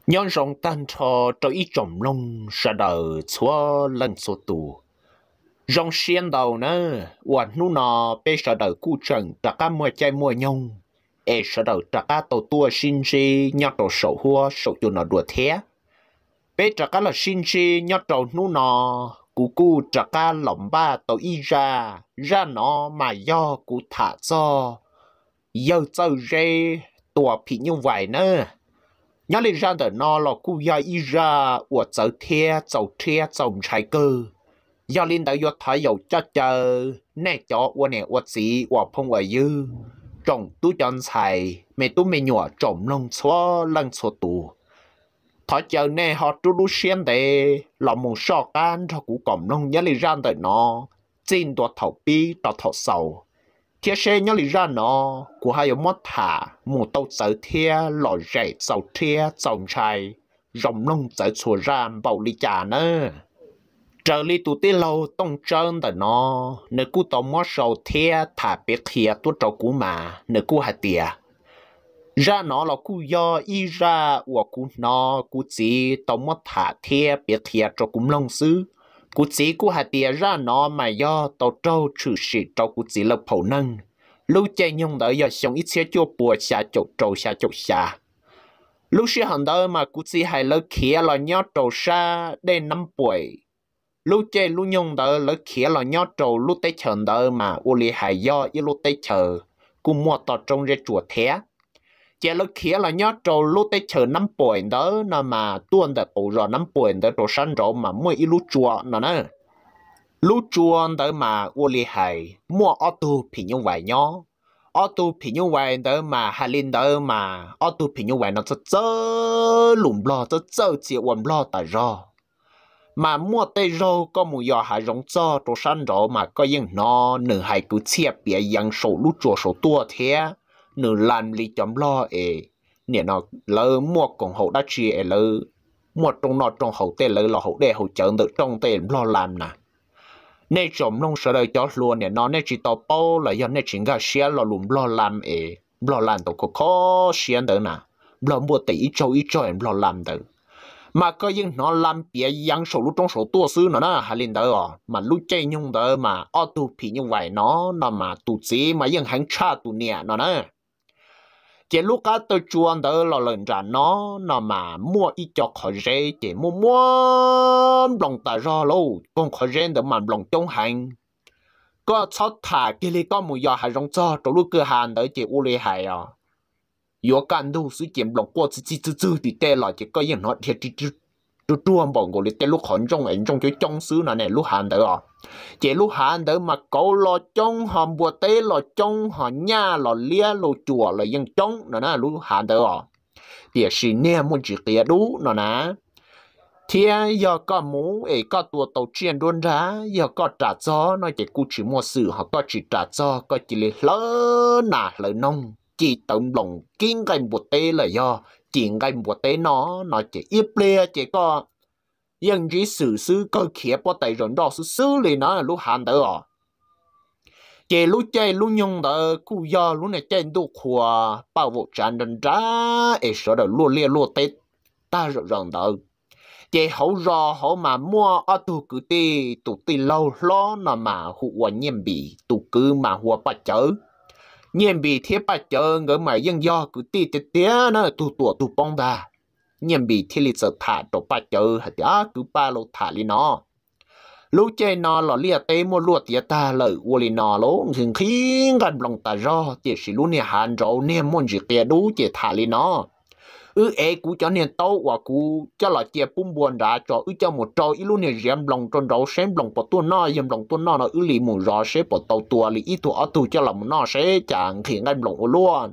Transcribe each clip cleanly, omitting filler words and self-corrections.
nhân rong tan cho ít trồng lông sa đầu chúa lần số tù rong xiên đầu nữa hoàn nu nọ bê sa đầu cu trần trả cá mua chai mua nhông sa đầu trả cá tàu tua xin chi nhát tàu sầu hua sầu chu nọ đùa thế bê trả cá là xin chi nhát tàu nu nọ cu trả cá lỏng ba tàu y ra nó mà do cu thả cho yêu châu rê tua phí như vậy nữa nhớ lên ra đời nó là cú ya y ra của cháu trái cơ giờ lên tới yo thấy dầu cho chờ nè cho của nè của gì của phong ở dư trồng tu chọn xài mẹ tu mẹ nhỏ trồng lông xóa lăng xóa tù thọ chờ nè họ tu lu xiên để làm một sọ can cho cú cổng lông nhớ lên ra đời nó chínตัวthầu piตัวthầu sầu thiết xe nhớ lý ra nó của hai ông mất thả một tàu sở thia lò rẻ sầu thia sầu chai rồng lông sở chùa ram bảo lý trà nữa trở lý tụ tê lâu tông trơn tại nó nếu cú tàu mất sầu thia thả biết thia tôi trâu cú mà nếu cú hạt tìa ra nó là cú do y ra của cú nó cú chỉ tàu mất thả thia biết thia trâu cú lông xứ cú chỉ cú hạt tìa ra nó mà do tàu trâu trừ sĩ trâu cú chỉ là phổ nâng lúc chơi nhung đỡ giờ sống ít xe chua bùa xa chục trâu xa chục xa lúc xe hẳn đỡ mà cú chỉ hay lỡ khía là nhó trâu xa để năm buổi lúc chơi lúc nhung đỡ lỡ khía là nhó trâu lúc tới chờ đỡ mà u li hay do ít lúc tới chờ cú mua tàu trông ra chùa thế chơi lỡ khía là nhó trâu lúc tới chờ năm buổi đỡ nó mà tuôn đỡ ổ rồi năm buổi đỡ trâu săn trâu mà mua ít lúc chùa nó nè lúc chùa đỡ mà u li hay mua ô tô thì như vậy nhó ô tô thì như vậy đỡ mà hà linh đỡ mà ô tô thì như vậy nó chớ lùm lo chớ chỉ quần lo tại do mà mua tây rô có một giờ hà rong cho trâu săn trâu mà có những nó nửa hai cứ chia bìa yang sổ lúc chùa sổ tua thế nửa làm li chấm lo nè nó lỡ mua còn hậu đã chia lỡ mua trong nó trong hậu tê lỡ là hậu để hậu chợ được trong tê lo làm nè nè chồng nông sợ đời cho luôn nè nó nè chỉ tao bao là do nè chỉ cả xe lo lùm lo làm lo làm tao có khó xe nữa nè lo mua tỷ cho em lo làm được mà có những nó làm bịa yang sổ lúc trong sổ tua xứ nó nè hay lên đó mà lúc chơi nhung đó mà ô tô phí như vậy nó mà tụ chỉ mà những hàng cha tụ nè nó nè chỉ lúc cá tôi chuan đó là lần trả nó mà mua ít cho khỏi rẻ chỉ mua lòng ta ra lâu còn khỏi rẻ để mà lòng trong hàng có sót thả cái này có một giờ hay rong cho trong lúc cửa hàng đó chỉ u lê hay yo can đâu sự kiểm lòng qua chỉ thì tê là chỉ có những nó thiệt chú chuan bọn người tê lúc hòn trong cái trong xứ này lúc hàng đó chỉ lúc hàng đó mà cậu lo trong hòm bùa tê lo trong hòn nha lo lia lo chùa là dân trong nó nè lúc hàng đó thì xin nè muốn chỉ kia đủ nó nè thì giờ có mũ có tua tàu chiên đôn ra giờ có trả cho nó chỉ cụ chỉ mua sự họ có chỉ trả cho có chỉ lấy lỡ nông chỉ tận lòng kiến cái bùa tê là do chuyện cái bùa tê nó chỉ ít lê chỉ có dân chỉ xử cơ khía bỏ tay rồi đó xử lý nó là lúc hạn đó chỉ lúc chơi lúc nhung đó cú do lúc này chơi đồ khoa bảo vụ tràn đơn ra sợ đó lùa lia lùa tết ta rồi đó chỉ hậu rò hậu mà mua ở tụ cứ tụ lâu lo nó mà hụa nhiễm bị tụ cứ mà hụa bắt chở nhiễm bị thế bắt chở người mà dân do cứ tía nó tụ bông đà nhiễm bị thế lịch sử thả đồ bắt chở hả cứ ba lô thả li nó lúc chơi nó là lia tê mua lúa tía ta lợi u li nó lố thường khí gần lòng ta do chỉ sử lúc này hàn rộ nên muốn chỉ kia đủ chỉ thả li nó cú cho nên tao và cú cho là chia bún buồn đã cho cho một trò lúc này dèm lòng tròn đầu xem lòng bỏ tuôn nó dèm lòng tuôn nó lì mù rõ sẽ bỏ tàu tua lì ít tuổi tu cho lòng nó sẽ chẳng khi ngay lòng luôn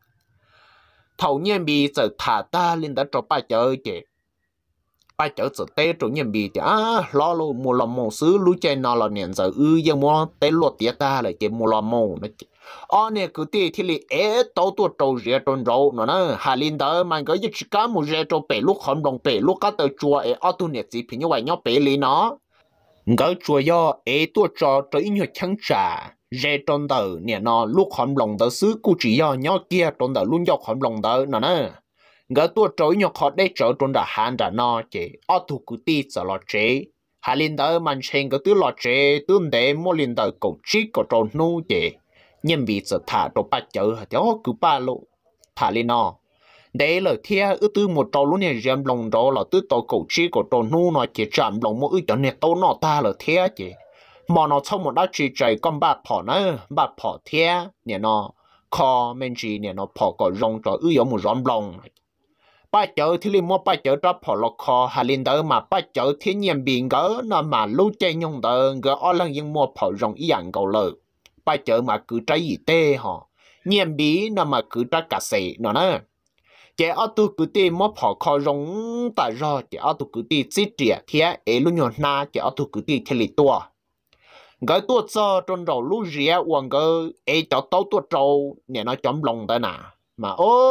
thầu nhiên bị giờ thả ta lên đã cho ba chợ chị ba chợ giờ tê rồi nhiên bị lo luôn mua lòng mồ xứ lú chơi nó là nền giờ nhưng mua tê luật tiệt ta lại chị mua lòng mồ nè cứ thì lì tàu tua trâu rẻ tròn râu nó nè hà linh đó mà cái gì cá một rẻ trâu bể lúc không đồng bể lúc cá tàu chùa tu nè chỉ phải như vậy nhau bể lì nó cái chùa do tua trò tới nhiều chẳng trả rẻ tròn đầu nè nó lúc không đồng đầu xứ cụ chỉ do nhau kia tròn đầu luôn do không đồng đầu nó nè ngỡ tua trối nhọc họ để trở trong đã hạn đã no chế ở thu cứ ti giờ lo chế hà linh đỡ mình xem cái thứ lo chế tương để mua linh đỡ cầu trí của tròn nu chế nhưng bị giờ thả đồ ba chợ thì ó cứ ba lô thả lên nó để lời thia ư tư một trâu luôn này dám lòng đó là tư tàu cầu trí của tròn nu nó chỉ chạm lòng mỗi cho nên tàu nó ta lời thia chế mà nó xong một đã chỉ chạy con ba phỏ nữa ba phỏ thia nè nó kho men chỉ nè nó phỏ có rong cho ư giống một rong lòng ba chợ thì li mua ba chợ cho phỏ lọ kho hà linh đỡ mà ba chợ thiên nhiên biển gỡ nó mà lưu chơi nhung đỡ gỡ ở lần nhưng mua phỏ rong ý dạng cầu lợ ba chợ mà cứ trái gì tê họ nhiên bí nó mà cứ trái cà sể nó nè chế ở tu cứ tê mua phỏ kho rong tại do chế ở tu cứ tê xí trẻ thía ấy luôn nhon na chế ở tu cứ tê thiên li tua gỡ tua cho trong đầu lú rỉa quăng gỡ ấy cho tao tua trâu nhà nó chấm lòng tới nà mà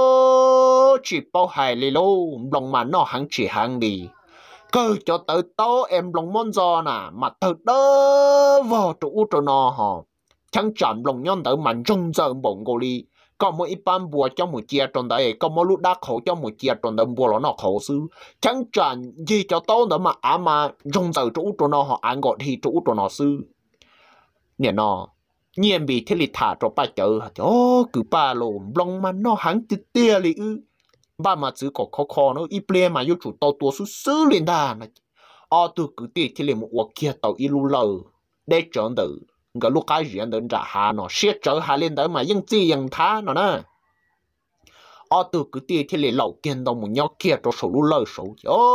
ô chỉ bao hài lì lô lòng mà nó hăng chỉ hăng đi cơ cho tới tao em lòng món giò nà mà từ đó vào trụ cho nó họ chẳng chạm lòng nhon tới mà rung giờ bổng gồ đi có một ít ban bùa cho một chia trong đấy có một lúc đá khổ cho một chia trong đấy bùa nó khổ sư chẳng chạm gì cho tao nữa mà rung giờ trụ cho nó họ ăn gọi thì trụ cho nó sư nè nó nhiên bị thế lịch thả cho ba chợ ô cứ ba lô lòng mà nó hắn tít tia li ư ba mà chỉ có khó nó ít ple mà yêu chủ tàu tua sư liền đà này tôi cứ tít thế lịch một quả kia tàu ilu lờ để chọn được cái lúc cái gì đến trả hà nó sẽ trở hà lên tới mà những gì những thá nó nè tôi cứ tít thế lịch lẩu kiên đồng một nhau kia cho số lu lờ số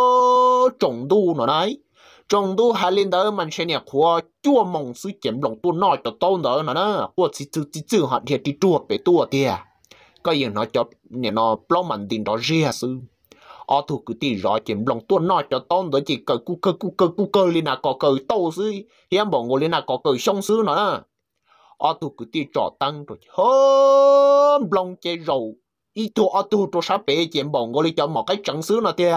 trồng đu nó đấy trong đó hai linh đó mình sẽ nhặt hoa chua mong sự kiểm lòng tôi nói cho tôi đó nè hoa chỉ họ thiệt đi chua về tôi thiệt cái gì nó cho nó bao mình tin đó riêng sư thu cứ đi rõ kiểm lòng tôi nói cho tôi đó chỉ cờ cu cơ lên là có cờ tàu sư hiếm bọn ngồi lên là có cờ sông sư nữa thu cứ đi trọ tăng rồi hôm lòng chơi rầu ít thu cho sắp bể kiểm bọn ngồi lên cho một cái trắng sư nữa thiệt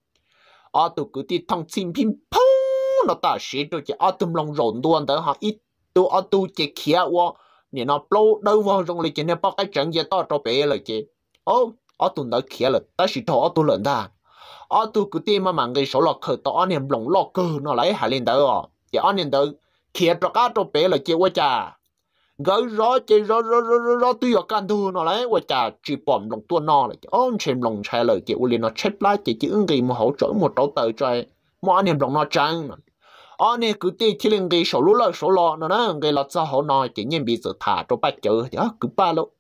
thu cứ đi thằng chim phim nó ta sẽ cho chị tùm lòng rộn đuôn tới họ ít tu chị kia wa nè nó blow đâu vào trong lịch này bắt cái trận gì to cho bé rồi chị tùm đó kia là ta sẽ thọ tu lần ta tu cứ tìm mà mang cái số lọ khởi to niệm lòng lọ cơ nó lấy hạ lên đó chị niệm đó kia cho cá cho bé là chị qua cha gỡ rõ chị rõ tuy ở can thu nó lấy qua cha chỉ bỏng lòng tua nó là chị xem lòng sai lời chị lên nó chết lại chị ứng gì mà hỗ trợ một đầu tờ cho mà niệm lòng nó trắng này cứ đi thì lên cái số lọ nó nè cái lọ cho họ nói chỉ nhiên bị sự thả cho ba chợ thì cứ ba lô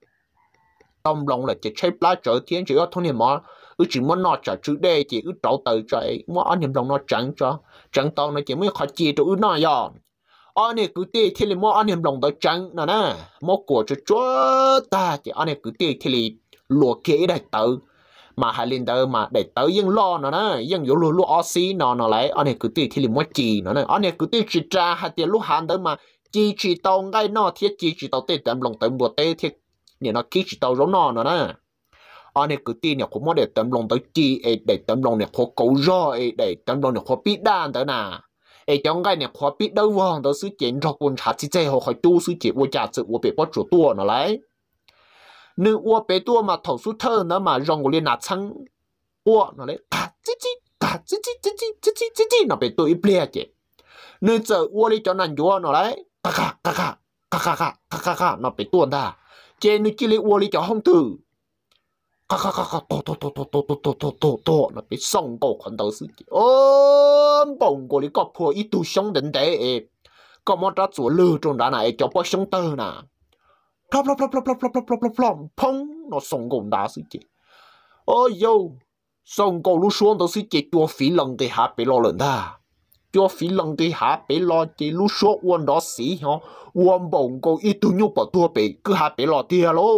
tâm lòng là chỉ chơi lá chợ thiên chỉ có thôn niệm mà chỉ muốn nó trả chữ đây chỉ trâu tờ chạy mà anh niệm lòng nó trắng tao nó chỉ mới khó chi cho nó ya này cứ đi thì lên mà anh niệm lòng đó trắng nè mà của cho chúa ta chỉ này cứ đi thì lùa kia đây tờ mà hai linh đó mà để tới những lo nó nè những yếu lu oxy nó lại anh ấy cứตีที่ลิมว่าจีnó nè anh ấy cứตีchỉ tra hạt tiền lu hàn đó mà chỉ tàu ngay nó thiết chỉ tàu tết tầm lòng tầm bùa tết thiết nè nó chỉ tàu giống nó nè anh ấy cứตีเนี่ยผมว่าđể tầm lòng tới chỉ để tầm lòngเนี่ยเขาcầu rõ để tầm lòngเนี่ยเขาbị đan đó nè trong cáiเนี่ยเขาbị đâu vòng đó sự kiện cho quân trả chỉ chơi họ phải tu sự kiện của trả sự của bị bắt chủ tua nó lại nữ ua bé tua mà thầu số thơ nó mà rong lên nạt trắng ua nó lấy cả chi nó bé tua ít bia chứ nữ giờ ua đi cho nàng ua nó lấy ca nó bé tua ta trên nữ chỉ lấy ua đi cho hông tử ca to nó bé song cổ còn đầu sự bông của đi có phù ít tu sống đến đấy có một trái chuột lư trong đó này cho bao sống tơ nè plop phong nó song cổ đá sự chị song cổ lúc xuống đó sự chị cho phí lần thì hạ bị lo lần ta cho phí lần thì hạ bị lo chị lúc xuống quân đó xí hả quân bông cổ ít tu nhục bỏ tua bị cứ hạ bị lo tia lô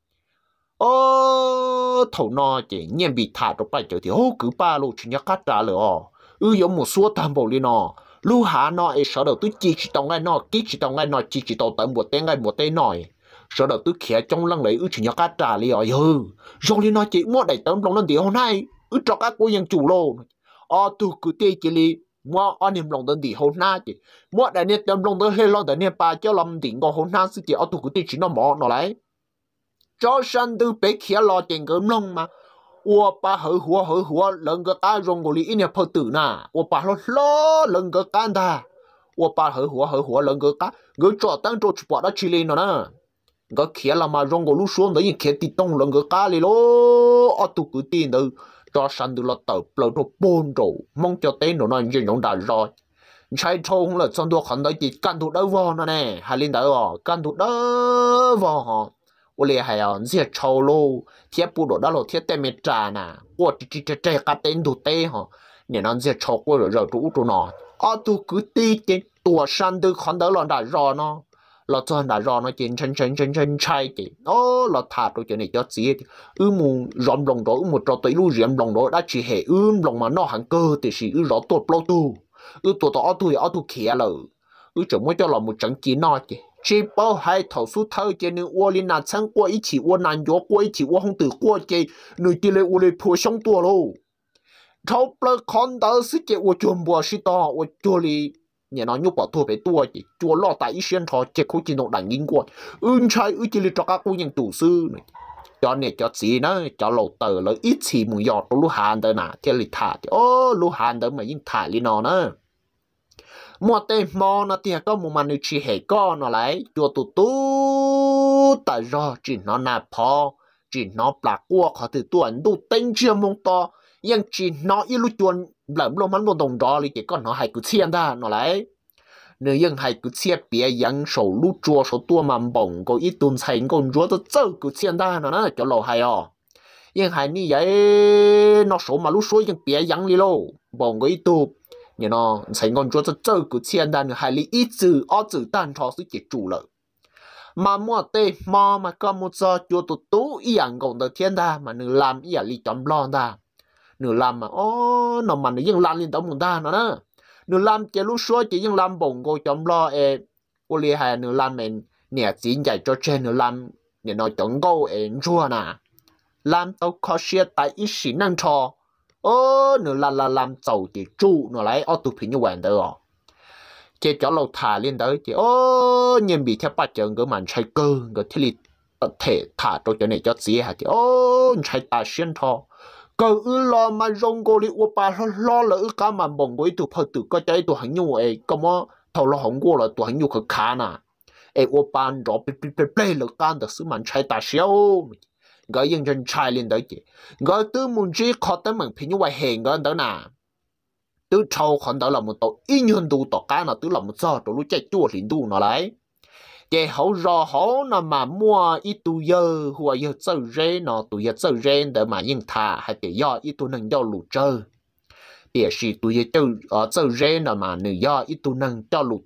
thầu nó chị nhiên bị thả trong bài chơi thì cứ ba lô chỉ nhắc cắt trả rồi giống một số tham bảo đi nó lu hạ nó sợ đầu tôi chỉ tông ngay nó chỉ tông ngay nó chỉ tông tận một tên nói sợ đầu tôi khẽ trong lăng lấy chỉ nhắc cắt trả liền rồi đi nó chỉ mua đầy tấm lòng lên thì hôm nay cho các cô nhân chủ lô tôi cứ tê chỉ li mua anh em lòng lên thì hôm nay chị mua đại niệm tấm lòng lên hay lo đại niệm ba cho lâm tiền có hôm nay sự chị tôi cứ tê chỉ nó mỏ nó lấy cho sân tư bé khẽ lo tiền cơm lòng mà 我把合伙人个干中国里一年跑tử呐，我把lo人个干的，我把合伙人个干，我找当做去把它去了呢。个kia là mà rong lu xuống đấy kia ti tông lần cái cá li lo ở tụ cứ tin đâu cho sẵn được là tập lâu cho bồn rồi mong cho tên nó nói chuyện nó đã rồi chạy thông là xong được hắn đấy chỉ can tụ đâu vào nó nè hay lên đó can tụ đâu vào họ ô lê hay à giết trâu lô thiết bù đồ đó là thiết tên mệt trà nè ô chỉ cá tên tụ tê họ nè nó giết trâu qua rồi tụ tụ nó ở tụ cứ tin cái tụ sẵn được hắn đấy là đã rồi nó là cho đã rõ nó chuyện chân chạy thì nó là thà tôi chuyện này cho gì mù rộn lòng đó một trò tới lu riêng lòng đó đã chỉ hệ lòng mà nó hàng cơ thì chỉ rõ tốt lâu tu tuổi đó ở tu kia là chẳng muốn cho là một trận chiến nó chỉ bao hai thầu số thơ cho nên ô linh nà sang qua ít chỉ ô nàn gió qua ít chỉ ô không từ qua cái người kia lại ô lại phô sống tua luôn thâu bơ con đó sức cái ô chuẩn bùa sĩ to ô chua li nhà nó nhúc bỏ thua về tua chỉ chua lo tại ý xuyên thọ chỉ khu chỉ động đảng nghiên qua trai chỉ li cho các cô những tủ sư này cho này cho gì nó cho lầu tờ là ít chỉ muốn giọt lũ hàn đó nè thì li thả thì lũ hàn đó mà những thả li nó nữa mua tên mò nó thì có một màn chỉ hệ con nó lại chua tụ tại do chỉ nó nạp phò chỉ nó bạc qua khỏi từ tuần đủ tên chưa mong to nhưng chỉ nó ít lúc chuồn lợm lông hắn một đồng đó thì con nó hay cứ xiên ra nó lại nếu nhưng hay cứ xiên bia yang sầu lúc chua sầu tua mà bổng có ít tuần thành con chúa tôi chơi cứ xiên ra nó cho lâu hay à nhưng hay như vậy nó sầu mà lúc sôi nhưng bia yang đi lô bổng có ít tu nhưng nó thành con chúa tôi chơi cứ xiên ra hay là ít chữ ở chữ tan cho sự chỉ chủ lợi mà mua tê mà có một giờ chúa tôi tú ý ảnh còn được thiên đa mà nếu làm ý ảnh lý chấm lo ra nửa làm mà nó mà nóยังlàm lên tao muốn ta nó nè nửa làm chỉ lúc xưa chỉยังlàm bổng cô chấm lo ô li hay nửa làm mình nè chín chạy cho trên nửa làm nè nó chọn cô chua nè làm tao khó xia tại ít xí năng cho nửa làm giàu chỉ trụ nó lấy tụ phí như vậy đó chỉ cho lâu thả lên tới chỉ nhìn bị theo bắt chừng cái màn chạy cơ cái thiết thể thả cho này cho gì hả thì chạy ta xuyên thọ cậu lo mà rong cô đi upa lo lỡ cả mà bồng với tụ phật tự có trái tụ hành nhu có mà thầu lo hỏng qua là tụ hành nhu khờ khá nà upa rõ bê lỡ can được sự mạnh trái ta xéo cái dân chân trái lên đấy chị cái tư muốn chỉ khó tới mình phi như vậy hèn cái đó nà tư trâu còn đó là một tổ ít nhân đủ tổ cá nào tư là một giờ tổ lúc chạy chua liền đủ nó lấy cái hậu rõ hậu nó mà mua ít tu giờ hoặc giờ chơi rê nó tu giờ chơi rê để mà nhưng thà hay để do ít tu năng do lụt chơi để sĩ tu giờ chơi rê nó mà nữ do ít tu năng cho lụt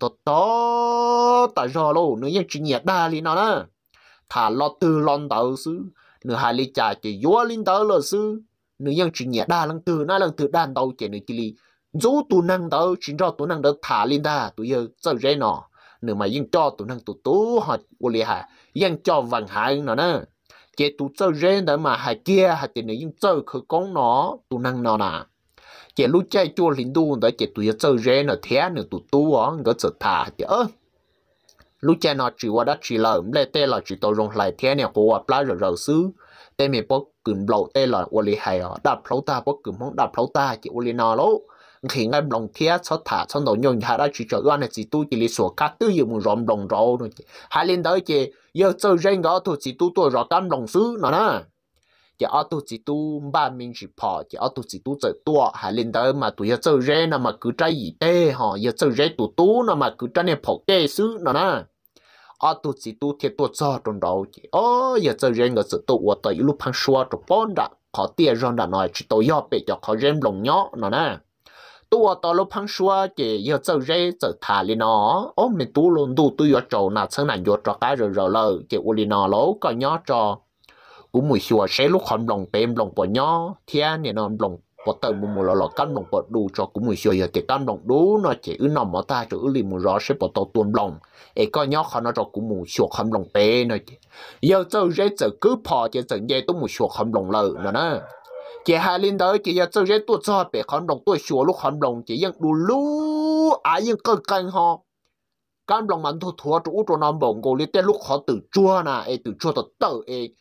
to tại do luôn nữ nhưng chỉ nhiệt đa li nó nè thà lo từ lon đầu sư nữ hai li trả chỉ vua linh đầu là sư nữ nhưng chỉ nhiệt đa lần từ đàn đầu chỉ nữ chỉ li dù tu năng đầu chỉ cho tu năng đầu thà linh đa tu giờ chơi rê nó nếu mà yên cho tụi năng tụi tú họ vô lý hà yên cho vàng hại nó nè chế tụi chơi rên để mà hại kia hại tiền này yên chơi khởi công nó tụi năng nó nè chế lúc chơi chua lính đu để chế tụi chơi rên ở thế nữa tụi tú á ngỡ sợ thà chế lúc chơi nó chỉ qua đất chỉ là lấy tên là chỉ tao dùng lại thế này của plá rồi xứ tên mình bốc cừm lậu tên là vô lý hà đạp pháo ta bốc cừm không đạp pháo ta chế vô lý nó lỗ khi ngay lòng thiết cho thả cho nó nhung hạ ra chỉ cho anh chỉ tu chỉ lý số cắt tư yêu muốn rộn lòng rồi hai lên tới chị giờ chơi riêng đó tôi chỉ tu tôi rõ cam lòng xứ nó nè chỉ ở tôi chỉ tu ba mình chỉ bỏ chỉ ở tôi chỉ tu chơi tua hai lên tới mà tôi giờ chơi riêng mà cứ trái gì tê họ giờ chơi riêng tu tu mà cứ trái này bỏ tê xứ nó nè ở tôi chỉ tu thiệt tôi cho trong đầu chị giờ chơi riêng cái sự tu ở tới lúc phăng xua trong bốn đã khó tiền rồi đã nói chỉ tôi giờ bị cho khó riêng lòng nhó nó nè tôi tao lúc phăng xua chỉ giờ chơi rê chơi thả lên nó mình tu luôn tu tôi giờ trâu nào sáng nào giờ trò cái rồi lời chỉ u lên nó lố coi nhó trò cũng mùi xua sẽ lúc hòn lòng bèm lòng bỏ nhó thiên này nó lòng bỏ tờ mù lò cam lòng bỏ đủ cho cũng mùi xua giờ chỉ cam lòng đủ nó chỉ nằm ở ta cho liền mùi rõ sẽ bỏ tàu tuôn lòng coi nhó họ nó cho cũng mùi xua hòn lòng bè nó giờ chơi rê chơi cứ phò chỉ chơi dê tôi mùi xua hòn lòng lời nó nè chị hai linh tới chị giờ chơi tôi cho bé con đồng tôi sửa lúc con đồng chị ยัง đủ lú ai ยัง cơ canh họ con đồng mình thua thua chủ cho nó bổng cô li tên lúc họ từ chua nè từ chua từ tự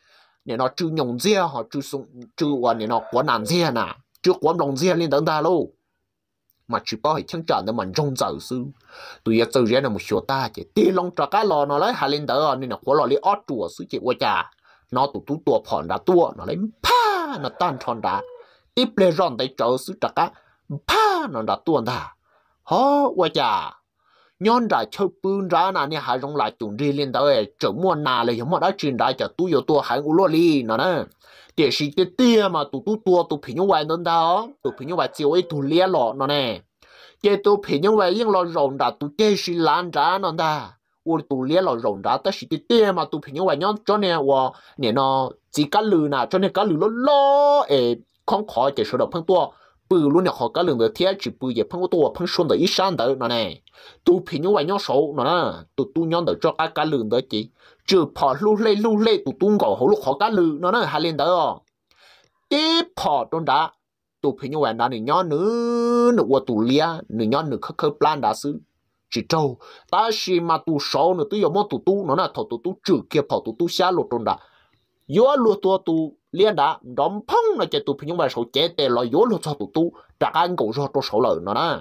nè nó chữ nhung dê họ chữ sung chữ hoàn nè nó quá nản dê nè chữ quá lòng dê lên tận ta luôn mà chỉ bảo hệ chân tràn để mình rong rời sư tụi giờ chơi là một số ta chỉ đi long trà cá lò nó lấy hai lên đỡ nên là quá lò lấy ót chùa sư chỉ qua trà nó tụt tụt tua phòn đã tua nó lấy pa nó tan tròn đã tiếp lên ròn tay chờ sư trà cá pa nó đã tua đã hó qua trà nhon đã chơi bún ra nè nè hai rong lại tụi đi lên đỡ chờ mua nà lấy mà đã truyền đại cho tụi tua hai u lô li nó nè để sĩ cái tia mà tụi tua tụi phí nhau vài nữa đó tụi phí nhau vài chiều ấy tụi lia lọ nó nè cái tụi phí nhau vài những lọ rồng đã tụi cái sĩ lan ra nó đã ủa tụi lia lọ rồng đã tới sĩ cái tia mà tụi phí nhau vài nhon cho nè nè nó chỉ cá lừ nè cho nên cá lừ lo không khỏi cái số đầu phân tua bự luôn nè họ cá lừ được thiệt chỉ bự về phân tua phân xuân được ít sáng được nó nè tụi phí nhau vài nhon số nó nè tụi nhon được cho cá lừ được chỉ chưa phò lu lê tụi tung cổ hổ lúc họ cá lư nó hai lên đó tiếp phò trong đã tụi phải như vậy đã nhỏ nữa qua tụi lia nhỏ nữa khơi plan đã xứ chỉ trâu ta chỉ mà tụi sáu nữa tụi giờ món tụi tu nó là thầu tụi tu trừ kia phò tụi tu xá lột trong đã yếu lột tụi lia đã đóng phong là chạy tụi phải như vậy số chết để lo yếu lột cho tụi tu đã ăn cổ cho số lời nó nè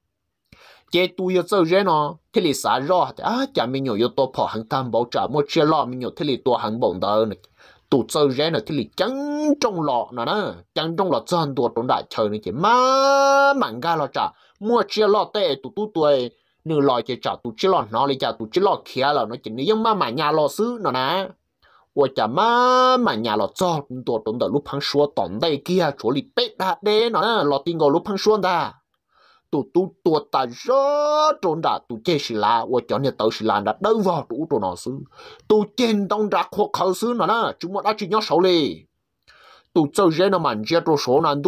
chế tụi giờ chơi thế nó thế là xả rõ chả mình nhiều yếu tố phò hàng tham bảo trả mua chia lọ mình nhiều thế là tụi hàng bổng đó này tụi chơi thế nó thế là trắng trong lọ nó nè trắng trong lọ chân tụi trong đại chơi này chỉ má mảng ga lọ trả mua chia lọ tệ tụi nửa lọ chỉ trả tụi chia lọ nó lấy trả tụi chia lọ kia là nó chỉ nếu mà nhà lọ xứ nó nè ủa chả mà nhà lọ cho tụi trong đời lúc phăng xua tỏn đây kia chỗ lì tết đã đế nó nè lọ tin gọi lúc phăng xua ta tụi ta rất trốn đã tụi chơi xì la, và cho nên tụi xì la đã đâu vào tụi nó xứ, tụi trên đông đã khó khăn xứ nó nè, chúng nó đã chỉ nhớ xấu đi, tụi chơi gì nó mạnh chơi trò số này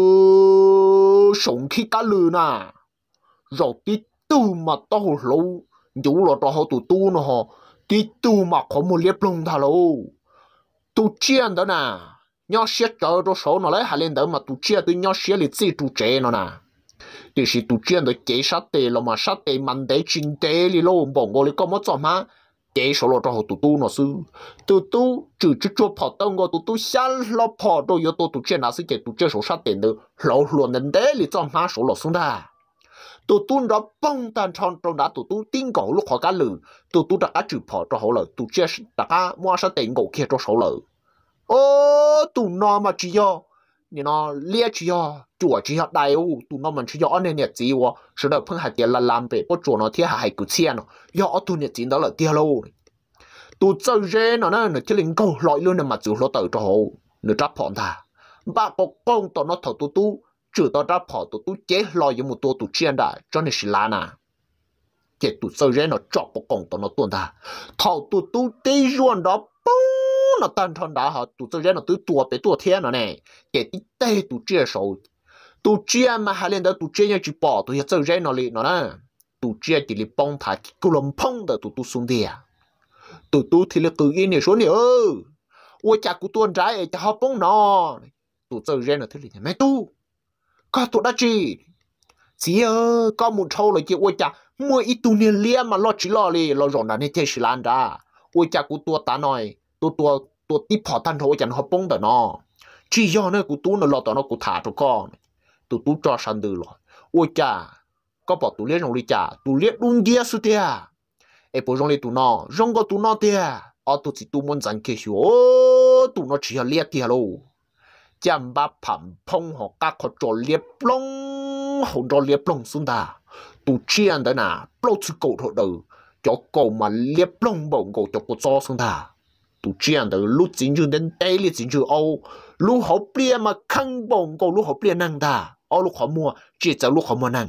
tụi sống khi cá lư nè, rồi tí tụi mà tao lâu, dù là tao tụi nó họ, tí tụi mà có một liệp lông thà lâu, tụi trên đó nè, nhớ xếp chơi trò số nó lấy hai lên đó mà tụi trên tụi nhớ xếp lịch sử tụi chế nó nè. thì是都见到给杀的了嘛，杀的蛮得真的哩咯，帮我哩干么做嘛？给说了之后，嘟那是，只做跑到我下了跑到有都见那是给这手杀的的，老乱人的哩做嘛说了送的。đó bông tan tròn trong đã tiếng cổ lúc họ cá lử đã cá trừ phò cho họ lử chia đã cá mua sát tiền cổ kia cho số lử ô nó mà chỉ do nó lia chỉ do chùa chỉ do đại ô nó mình chỉ do anh này chỉ wo sau đó phân hạt tiền là làm về có chùa nó thiết hại cứ tiền nó do này tiền đó là tiền lâu chơi dễ nó chỉ linh câu loại luôn mà chịu nó tự cho họ nó chấp phòn thà ba có con tao nó thầu trừ tao đã phò chế lo với một tụi chiên đã cho nên xí lá nè cái chơi dễ nó chọc một con tao nó tuôn thà thầu tê ruộng đó bông nó tan thon đã hả chơi dễ nó tua thiên nó này cái tê chia sầu chia mà hai lên đó chia nhau chỉ bỏ chơi dễ nó liền nó nè chia chỉ li bông thà cứ lồng phong đó xuống đi à thì là tự nhiên này số này ôi chả của tuôn trái chả học bông nó chơi dễ nó thế này mẹ có đã chỉ có một thâu là ôi chả mua ít niên liêm mà lo chỉ lo li lo rộn là nên chơi xí lan ra ôi chả của ta nói tiếp phò tan thôi chẳng học bông đó nó chỉ do nó của nó lo tao nó của thả cho con cho sẵn được rồi ôi chả có bỏ liết trong li chả liết luôn kia suốt tia bộ trong li nó trong có nó tia chỉ muốn dành kia xíu nó chỉ là liết tia luôn chăm ba phẩm phong họ các họ cho liệp lông họ cho liệp lông xuống ta chiên đó nè bao nhiêu cầu thọ đầu cho cầu mà liệp lông bổng cầu cho cô cho xuống ta chiên đó lúc chính trường đến đây là chính trường Âu lúc họ bia mà khăn bổng cầu lúc họ bia năng ta lúc họ mua chỉ cho lúc họ mua năng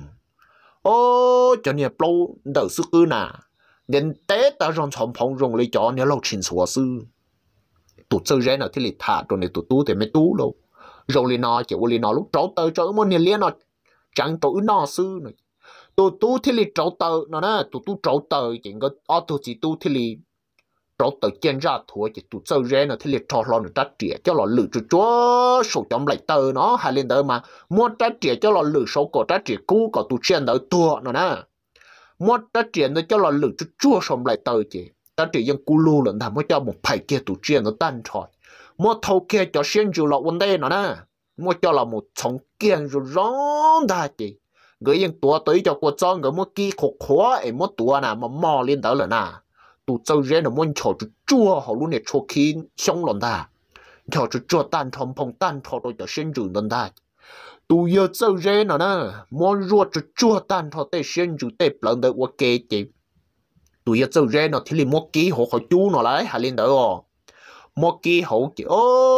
cho nên bao đầu sức ư nè đến Tết ta rong chọn phong rong lấy cho nên lâu chín số sư chơi rẻ nào thì lịch thả rồi này thì mới đâu rồi li nó chỉ li nó lúc trâu tơ cho một niên liên nó chẳng tụi nó sư này thì li trâu tơ nó nè trâu tơ chỉ có chỉ thì li trâu tơ chân ra thua chỉ chơi rẻ nào thì li trâu lo nó trách trẻ cho lo lử chúa số chấm lại tơ nó hay lên tơ mà mua trách trẻ cho lo lử số cổ trách trẻ cũ có chân đỡ tua nó nè mua trách trẻ nó cho lo lử chúa xong lại tơ chỉ ta chỉ dân cú lu lần thầm mới cho một phải kia chiên nó tan trọi mua thâu kia cho xuyên chủ lọ vấn đề nó nè mua cho là một sống kiên rồi rong đa chị người yên tua tới cho cô cho người mua kia khổ khó ấy mua tua nè mà mò lên đó là nè tụ châu rễ nó muốn cho chua họ luôn để cho khí xong lần ta cho chua tan thòng phong tan thọ rồi cho xuyên chủ lần ta tụ giờ châu rễ nó nè muốn ruột chua tan thọ để xuyên chủ để lần được ok chị tụ giờ châu rễ nó thì mua kia họ khỏi chú nó lại hay lên đó mua kia hậu chị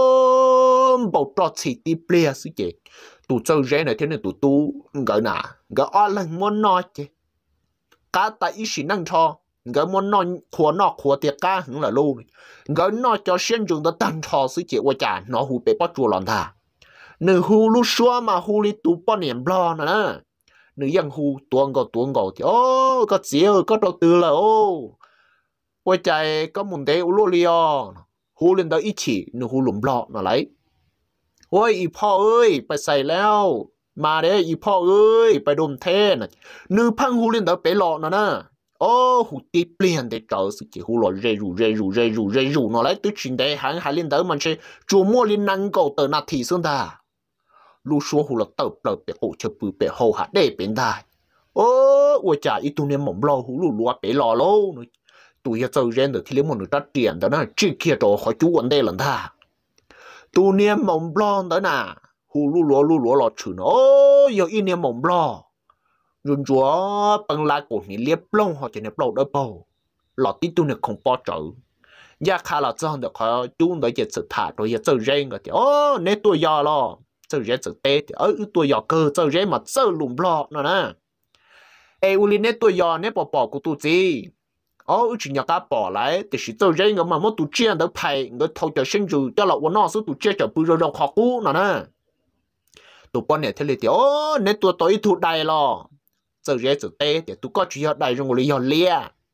ôm bầu trò xì tí bia xí chị tụ châu rễ này thế này tụ tu gọi nà gọi ở lần muốn nói chị cá tại ý sĩ năng cho gọi muốn nói khóa tiệt cá hứng là luôn gọi nói cho xuyên trường đó tăng cho xí chị qua chả nó hù bể bắt chùa lòn thà nữ hù lúc xóa mà hù li tụ bao niệm lo nè nữ dân hù tuôn gò thì ô có chiều có đầu tư là ô qua chạy có muốn để u lô liò hù lên đó ít chỉ nữ hù lùm lọ nó lấy ôi ýพ่อ ơi ไปใส่แล้วมาเด้อีพ่อ ơi ไปดมเทนnữ phăng hù lên đó bể lọ nó nè ô hù tí liền để trở sự chỉ hù lọ rê rù nó lấy từ chuyện đấy hắn hai lên đó mình sẽ chùa mua lên năng cầu tờ nạt thị sơn ta lu số hù lọ tờ bể cổ chợ bự bể hậu hạt để bên ta ô ôi chả ít tu nên mỏng lo hù lù lúa bể lọ lô tụi giờ chơi rèn được thì lấy một nửa đất tiền đó nè chỉ kia đồ khỏi chú vấn đề lần ta tu niệm mộng blon đó nè hù lu lúa lọt chữ nó giờ in niệm mộng blon run chúa bằng lá cổ ni liếp blon họ chỉ niệm blon đó bao lọt tí tu niệm không bao trở ya khá là chân được họ chú nói chuyện sự thả rồi giờ chơi rèn rồi thì nếu tôi giờ lo chơi rèn sự tê thì tôi giờ cơ chơi rèn mà chơi lùm blon nữa nè uli nếu tôi giờ nếu bỏ của tôi gì chỉ nhà cá bỏ lại thì chỉ tôi riêng mà muốn tụi chia đỡ phải người thâu cho sinh dục cho là quân nó số tụi chia cho bự rồi khó cú nè tụi con này thế thì nếu tụi tôi tụi đại lo giờ riêng giờ tê thì tụi có chỉ học đại rồi lý học lia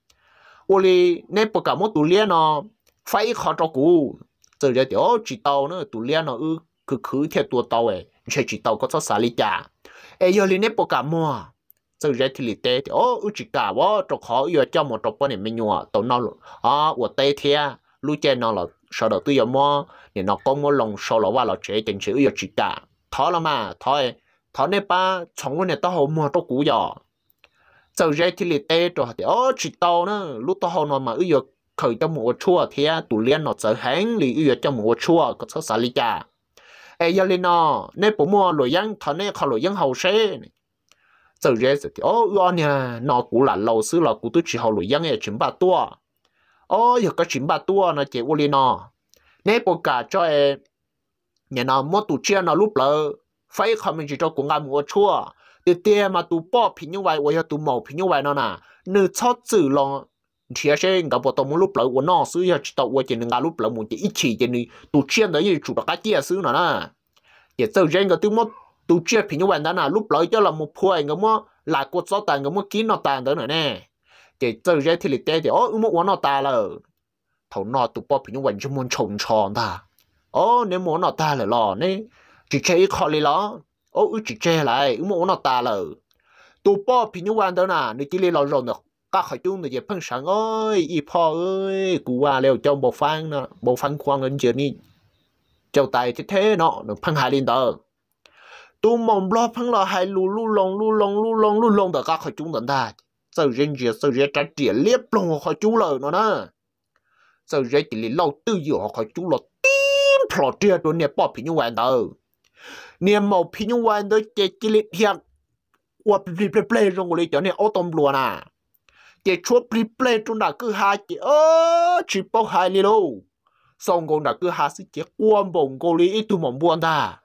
uli nếu bỏ cả một tụi lia nó phải khó cho cú giờ riêng thì chỉ tàu nữa tụi lia nó cứ theo tụi tàu ấy chỉ tàu có số xả lý trả giờ li nếu bỏ cả mua giờ rẻ thì lì tê thì chỉ cả vợ cho khó yêu cho một trò này mình nhua tàu nó của tê thia lu chơi nó là sau đó tôi giờ mua thì nó có một lòng sau đó vào là chế tình sự yêu chỉ cả thọ là mà thọ này ba trong cái này tao hậu mua cho cũ giờ rẻ thì lì tê cho thì chỉ tàu nữa lúc tao hậu nó mà yêu khởi cho một chua thia tụ liên nó trở hành lì yêu cho một chua có số xả lì cả giờ lên nó nên bố mua lội yang thọ này khó lội yang hậu xe giờ rẻ thì anh nha nó cũng là lâu xưa là cũng tôi chỉ học luyện ấy chín ba tua giờ có chín ba tua nó chỉ vô li nó nếu bộ cả cho nhà nó mua tụ chia nó lúc lỡ phải không mình chỉ cho cũng ăn mua chua để tiền mà tụ bỏ phí như vậy hoặc tụ màu phí như vậy nó nè nếu chót chữ lo thì sẽ gặp bộ tụ mua lúc lỡ của nó xưa giờ chỉ tụ qua chỉ ngã lúc lỡ muốn chỉ ít chỉ chỉ này tụ chia đấy thì chủ đặc cái chia xưa nó nè để giờ rẻ cái tụ mua tụ chia phí như vậy đó nè lúc lỡ cho là một phơi cái mua lại có số tiền cái mua kín nó tiền đó nữa nè để giờ rẻ thì lịch tế thì mua quán nó ta là thầu nó tụ bỏ phí như vậy cho muốn trồng tròn ta nếu muốn nó ta là lò nè chỉ chơi khó lấy lò chỉ chơi lại mua nó ta là tụ bỏ phí như vậy đó nè nếu chỉ lấy lò rồi nữa các khách chung thì phân sáng ơi yพ่อ ơi cú à leo trong bộ phang khoang lên chưa đi châu tài thế nó phân hai lên đó tụ mong lo phăng lo hai lu lông được các khách chung đến ta giờ riêng trái tỉa liếp lông khách chung lời nó nè giờ riêng chỉ lâu tư dự họ khách chung là tím phò tỉa đồ nè bỏ phí như vậy đó nè màu phí như vậy đó chỉ lịch hiện qua play rồi người cho nè ô tô luôn à chỉ chúa play trong đó cứ hai chỉ bao hai li lô xong còn đó cứ hai sự chỉ quan bổng cô li ít tu mong buồn ta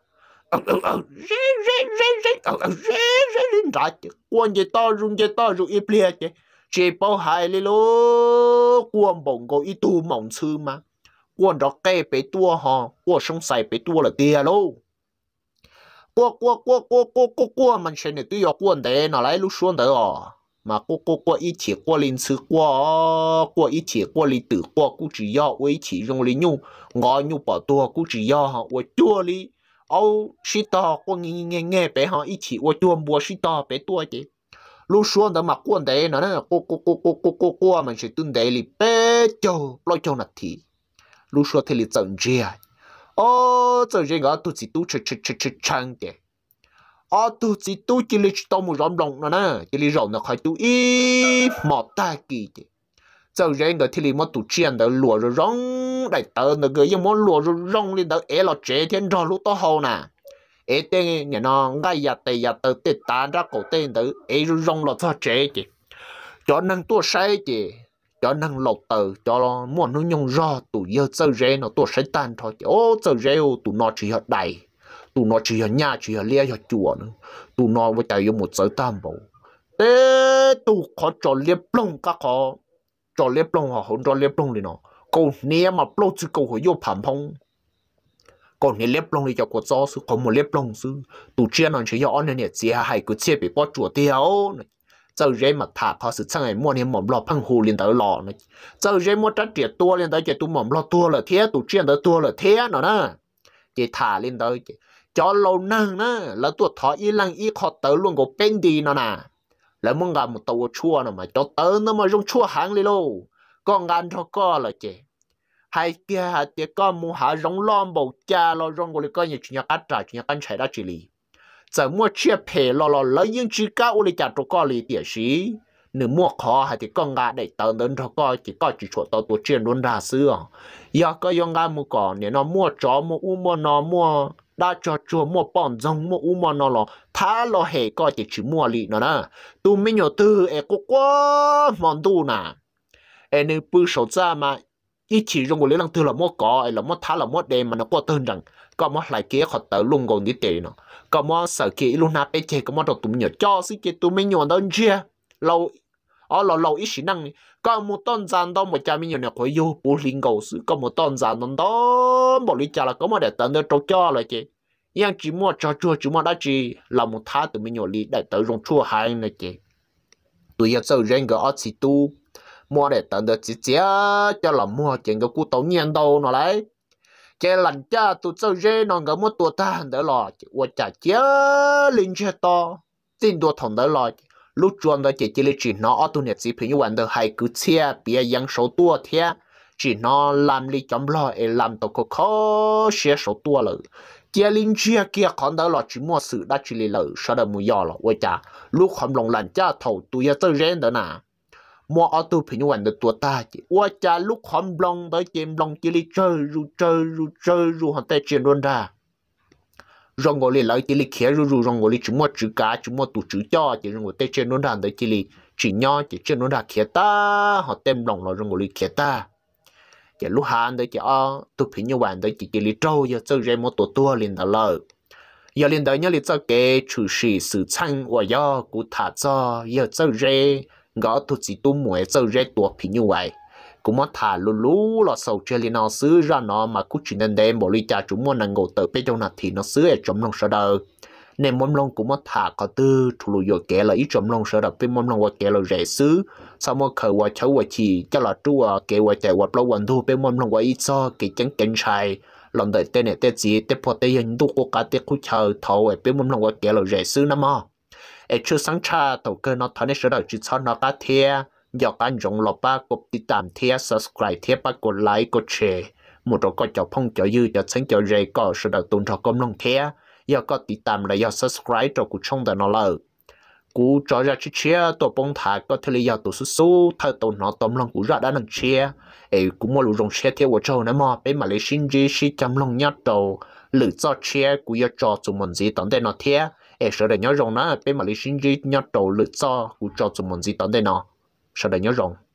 quan gì to rồi ít play chỉ bao hai li lô quan bổng cô ít tu mong sư mà quan đó cây bé tua họ quan sống sai bé tua là tia lô qua mình sẽ này tôi quan đấy nó lấy lúc xuống đó mà qua ít chỉ qua linh sư qua ít chỉ qua linh tử qua cũng chỉ do với chỉ dùng linh nhung ngõ nhung bỏ tua cũng chỉ do họ với tua li sĩ to qua nghe bé họ ít chỉ với tua mua sĩ to bé tua chứ lúc xuống đó mà quan đấy nó nè mình sẽ tuân đấy li bé cho lo cho nát thì lúc xuống thì li chọn chia ô giờ riêng ở tu chỉ tu chăng kì tu chỉ tu chỉ lấy tao một rộng lòng nữa nè chỉ lấy rộng nó khỏi tu ít mọt ta kì giờ riêng ở thì lấy một tu chiên đó lúa rồi rong đại tờ nó gửi những món lúa rồi rong lên đó é là chế thiên rồi lúc to hậu nè é tên nhà nó ngay giờ tờ tê tan ra cổ tên đó é rồi rong là cho chế kì cho năng tua sai kì cho năng lột tờ cho muốn nó nhung ra tụ giờ giờ riêng nó tua sai tan thôi ô giờ riêng tụ nó chỉ hợp đầy tụ nó chỉ ở nhà chỉ ở lia ở chùa nữa tụ nó với tay một giới tam bảo thế tụ khó cho liếp lông các họ cho liếp lông họ không cho liếp lông đi nó câu nia mà lông chứ câu hồi vô phàm phong còn nia liếp lông đi cho cô gió sư không một liếp lông sư tụ chia nó chỉ cho anh này chỉ hay cứ chia bị bỏ chùa tiêu giờ rễ mà thả họ sự sang ngày mua nên mỏm lọ phăng hồ liền tới lọ này giờ rễ mua trái tiệt tua liền tới chỉ tụ mỏm lọ tua là thế tụ chia tới tua là thế nó nè chỉ thả lên tới cho lâu năng nè là tuột thọ y lăng y khó tới luôn có bên đi nó nè là muốn gặp một tàu chua nó mà cho tới nó mà dùng chua hàng đi lô con gan cho co là chị hai kia hai tiệt con mua hạ rong lom bầu cha lo rong gọi coi như chuyện cắt trả chuyện cắt chạy đã chỉ lý giờ mua chia phe lo lấy những chỉ cao uli chặt cho co lý tiệt sĩ nếu mua khó hai tiệt con gà để tới đến cho co chỉ có chỉ chuột tàu tuột chuyện luôn đa xưa giờ có dùng gà mua còn nếu nó mua chó mua mua nó mua đã cho chùa mua bọn rong mua mà nó là thả lo hệ coi chỉ mua lì nó nè tu mình nhớ từ có quá mòn tu nè nên bự số ra mà ít chỉ dùng cái lăng từ là mua có là mua thả là mua đêm mà nó có tên rằng có mua lại kia họ tới luôn còn đi tệ nó có mua sợ kia luôn nạp ấy chơi có mua đồ tụi mình nhớ cho xí kia tụi mình nhớ đâu chưa lâu lâu ít xí năng có một tôn giàn đó một cha mình nhớ là có yêu bố linh cầu sự có một tôn giàn đó bỏ đi cha là có một để tận được trâu cho là chị nhưng chỉ mua cho chua chỉ mua đã chỉ là một tháng tụi mình nhớ đi để tới dùng chua hai này chị tụi giờ sau riêng cái ở chỉ tu mua để tận được chỉ cho là mua chuyện cái cú tàu nhiên đâu nó lấy cái lần cha tụi sau riêng nó cái mua tua ta đỡ lo và chả chế linh chết to tin đua thằng đỡ lo lúc chuẩn đó chỉ lấy chỉ nó ở tụi nhật chỉ phải như vậy được hay cứ chia bia yang số tua thế chỉ nó làm đi chấm lo làm tao có khó xé số tua rồi kia linh chia kia còn đó là chỉ mua sự đã chỉ lấy sau đó mua giò là ôi cha lúc không lòng lạnh cha thầu tụi giờ tới rèn đó nè mua ở tụi phải như vậy được tua ta ôi cha lúc không lòng tới chém lòng chỉ lấy chơi ru họ tay chuyện luôn ra rong ngồi lấy chỉ lấy khé ru rong ngồi chỉ mua chữ cá chỉ mua tụ chữ cho chỉ rong ngồi tay chuyện luôn ra tới chỉ lấy chỉ nho chỉ chuyện luôn ra khé ta họ tem lòng là rong ngồi khé ta chỉ lúc hàng đấy chỉ tụi phải như vậy đấy chỉ lấy trâu giờ chơi ra một tua liền đó lợ giờ liền đó nhớ liền cho cái chủ sĩ sự tranh và do cụ thả cho giờ chơi ra gõ tụi chỉ tụi muội chơi ra tua phải như vậy cũng mất thả lú là sầu chơi liền nó xứ ra nó mà cũng chỉ nên đem bộ ly trà chúng muốn năng ngộ tới bên trong nạt thì nó xứ ở trong lòng sợ đời nên món long cũng mất thả có tư thủ lùi rồi kể là ít trong lòng sợ đời bên món long và kể là rẻ xứ sau mỗi khởi và cháu và chỉ cho là chua kể và chạy và lâu quần thu bên món long và ít so cái trắng cảnh trai lần đợi tên này tên gì tên phò tên hình tu có cả tên khu chờ thầu ở bên món long và kể là rẻ xứ lắm à ở chưa sáng cha tàu cơ nó thấy sợ đời chỉ cho nó cá thia do các dùng lọ ba cục đi tạm thia subscribe thia ba cột like cột share một chỗ có cho phong cho dư cho sáng cho rẻ có sợ đời tuần cho công long thia giờ có đi tạm là giờ subscribe cho cuộc sống đời nó lờ cú cho ra chia tổ bông thả có thể là giờ tổ số thay tổ nó tóm lòng cú ra đã nâng chia ấy cú mua lũ rong chia theo của châu nữa mà bên mà lấy xin gì xin chăm lòng nhát đầu lựa cho chia cú giờ cho chúng mình gì tận đây nó thế ấy sợ đời nhớ rong nó bên mà lấy xin gì nhát đầu lựa cho cú cho chúng mình gì tận đây nó sợ đời nhớ rong